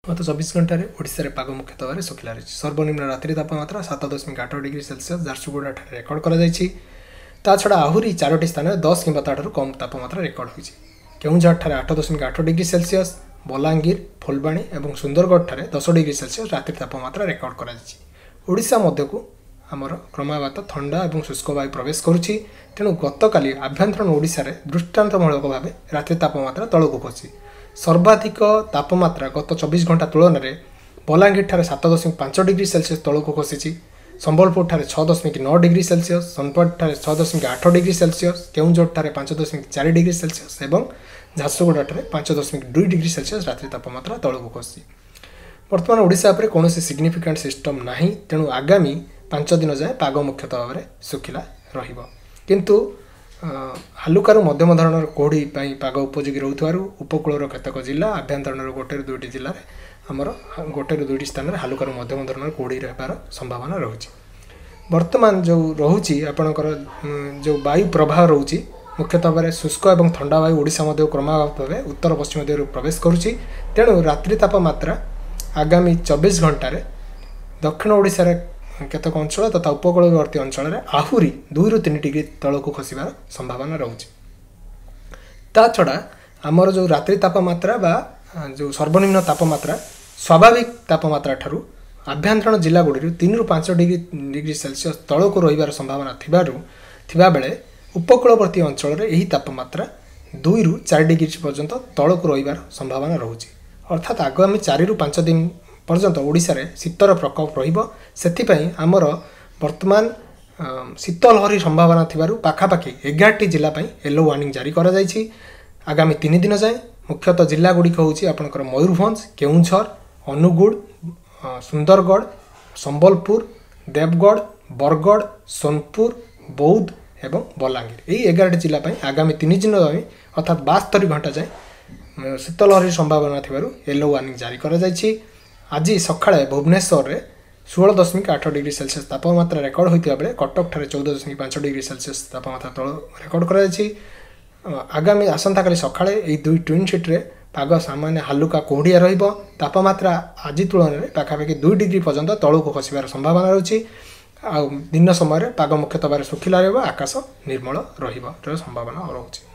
गत 24 घंटे ओडिशा रे पाग मुख्यतः भाव सुखिला रही। सर्वनिम्न रात्रि तापमात्रा 7.8 डिग्री सेल्सियस झारसुगुड़ा रेकर्ड करा छड़ा आहरी 4टी स्थान में 10 कि कम तापमात्रा रेकर्ड होती। केउझर 8.8 डिग्री सेल्सियस, बलांगीर, फुलबाणी और सुंदरगढ़ 10 डिग्री सेल्सियस रात्रि तापमात्रा रेकर्ड करा मध्य को आमर क्रमागत ठंडा और शुष्क वायु प्रवेश करुच्ची। तेणु गतकाली आभ्यंतरण ओडिशा रे दृष्टांतमूलक भाव रात्रि तापमात्रा तलक खसी। सर्वाधिक तापमात्रा गत 24 घंटा तुलन में बलांगीर 7.5 डिग्री सेल्सियस तलक खसी। Sambalpur 6.9 degree Celsius, Sonepat 6.8 degree Celsius, Keonjhar 5.4 degree Celsius और झारसुगुड़ा 5.2 डिग्री सेल्सियस रात्रि तापमात्रा तलक खसी। बर्तमान ओडिशा पर कौन सिग्निफिकेंट सिस्टम ना, तेणु आगामी 5 दिन जाए पाग मुख्यतः भाव में सुखिला रु हालुकार मध्यम धरण कोहड़ी पाग उपयोगी रोथार उपकूल केतक जिला आभ्यंतरण गोटे दुईटी जिले में आमर गोटे दुईटी स्थान में हालुकार मध्यम धरण कोहड़ी रहार संभावना रोचे। वर्तमान जो रोचे आपणकर जो वायु प्रवाह रोचे मुख्यतः भाव शुष्क और ठंडा वायु ओडिशा मध्य क्रमागत भाव उत्तर पश्चिम दिगु प्रवेश करुच्ची। तेणु रात्रि तापमात्रा आगामी 24 घंटे दक्षिण ओडिशा रे केतक अंचल तथा उपकूलवर्ती अंचल में आहरी 2 ରୁ 3 डिग्री तलक खसबार संभावना रोचे। ता छड़ा आमर जो रात्रि तापमात्रा बा जो सर्वनिम्न तापमात्रा स्वाभाविक तापमात्रा ठारू आभ्यंतरण जिला गुड़ी 3 ରୁ 5 डिग्री सेल्सियस तलक रहिबार संभावना थिबा बेले उपकूलवर्ती अंचल में यही तापमात्रा 2 ରୁ 4 डिग्री पर्यंत तलक रहिबार संभावना रोचे। अर्थात आगामी 4 ରୁ 5 दिन पर्यंत ओडिशा रे शीतर प्रकोप रहिबो। सेथिपई आमर वर्तमान शीतलहरी संभावना थिबारु पाखापाखि 11टी जिला पई येलो वार्निंग जारी करा जायछि। आगामी 3 दिन जाए मुख्यतः जिला गुड़िक होछि आपनकर मयूरभंज, केउझर, अनुगुड़, सुंदरगढ़, संबलपुर, देवगढ़, बरगढ़, सोनपुर, बौद्ध एवं बलांगीर। यही 11टी जिला पई आगामी 3 दिन अर्थात 72 घंटा जाए शीतलहरी संभावना थिबारु येलो वार्निंग जारी करा जायछि। आज सकाळे भुवनेश्वर रे 16.8 डिग्री सेल्सियस तापमात्रा रेकर्ड होता बेले कटक 14.5 डिग्री सेल्सियस तापमात्रा तल रेकर्ड कर। आगामी आसंता काली सकाळे एई दुई ट्विन सिटी रे पाग सामान्य हालुका कोहड़िया रहिबो। तापमात्रा आज तुलन में पाखापाखि 2 डिग्री पर्यंत तलक खसबार संभावना रही। दिन समय पाग मुख्यतः भाव सुखिला रहिबो, आकाश निर्मल रहिबो संभावना रही।